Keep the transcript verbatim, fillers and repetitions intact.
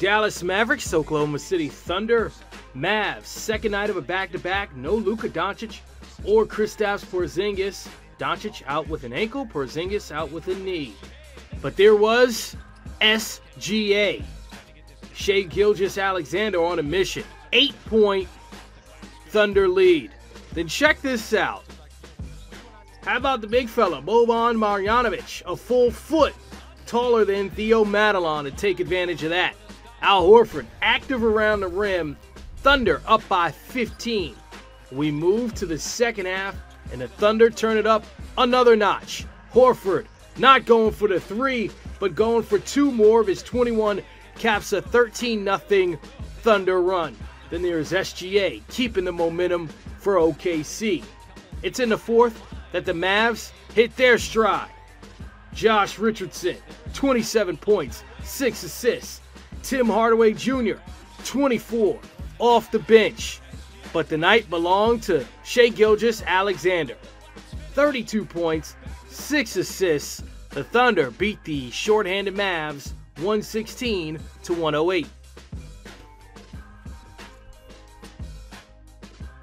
Dallas Mavericks, Oklahoma City Thunder. Mavs, second night of a back-to-back. No Luka Doncic or Kristaps Porzingis. Doncic out with an ankle, Porzingis out with a knee. But there was S G A. Shai Gilgeous-Alexander on a mission. Eight-point Thunder lead. Then check this out. How about the big fella, Boban Marjanovic, a full foot taller than Theo Madelon, to take advantage of that. Al Horford, active around the rim. Thunder up by fifteen. We move to the second half, and the Thunder turn it up another notch. Horford not going for the three, but going for two more of his twenty-one, caps a thirteen nothing Thunder run. Then there's S G A keeping the momentum for O K C. It's in the fourth that the Mavs hit their stride. Josh Richardson, twenty-seven points, six assists. Tim Hardaway Junior, twenty-four, off the bench. But the night belonged to Shai Gilgeous-Alexander. thirty-two points, six assists. The Thunder beat the shorthanded Mavs one sixteen to one oh eight.